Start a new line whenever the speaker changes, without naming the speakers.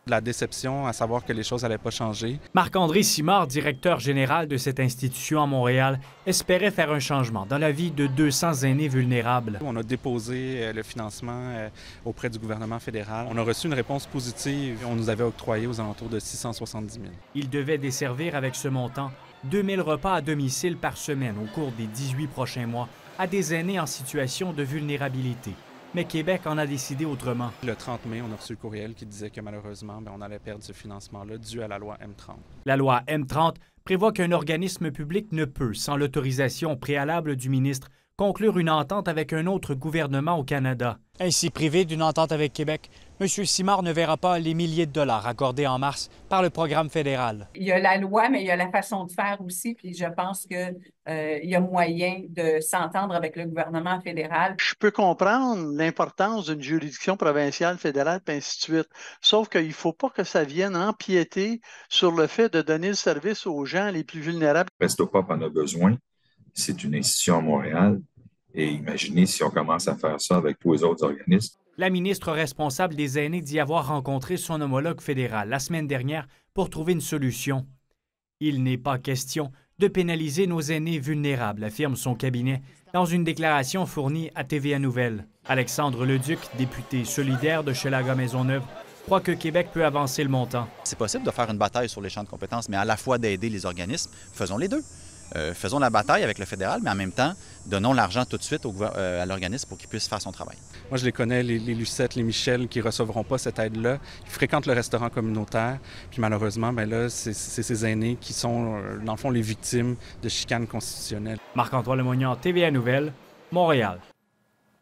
De la déception à savoir que les choses n'allaient pas changer.
Marc-André Simard, directeur général de cette institution à Montréal, espérait faire un changement dans la vie de 200 aînés vulnérables.
On a déposé le financement auprès du gouvernement fédéral. On a reçu une réponse positive. On nous avait octroyé aux alentours de 670 000.
Il devait desservir avec ce montant 2000 repas à domicile par semaine au cours des 18 prochains mois à des aînés en situation de vulnérabilité. Mais Québec en a décidé autrement.
Le 30 mai, on a reçu le courriel qui disait que malheureusement, on allait perdre ce financement-là dû à la loi M30.
La loi M30 prévoit qu'un organisme public ne peut, sans l'autorisation préalable du ministre, conclure une entente avec un autre gouvernement au Canada. Ainsi privé d'une entente avec Québec, M. Simard ne verra pas les milliers de dollars accordés en mars par le programme fédéral.
Il y a la loi, mais il y a la façon de faire aussi, puis je pense qu'il y a moyen de s'entendre avec le gouvernement fédéral.
Je peux comprendre l'importance d'une juridiction provinciale, fédérale, puis ainsi de suite. Sauf qu'il ne faut pas que ça vienne empiéter sur le fait de donner le service aux gens les plus vulnérables.
Restopop en a besoin. C'est une institution à Montréal. Et imaginez si on commence à faire ça avec tous les autres organismes.
La ministre responsable des aînés dit avoir rencontré son homologue fédéral la semaine dernière pour trouver une solution. Il n'est pas question de pénaliser nos aînés vulnérables, affirme son cabinet dans une déclaration fournie à TVA Nouvelles. Alexandre Leduc, député solidaire de Hochelaga-Maisonneuve, croit que Québec peut avancer le montant.
C'est possible de faire une bataille sur les champs de compétences, mais à la fois d'aider les organismes. Faisons les deux. Faisons la bataille avec le fédéral, mais en même temps, donnons l'argent tout de suite à l'organisme pour qu'il puisse faire son travail.
Moi, je les connais, les Lucette, les Michel, qui ne recevront pas cette aide-là. Ils fréquentent le restaurant communautaire. Puis malheureusement, là, c'est ces aînés qui sont, dans le fond, les victimes de chicanes constitutionnelles.
Marc-Antoine Lemoignan, TVA Nouvelles, Montréal.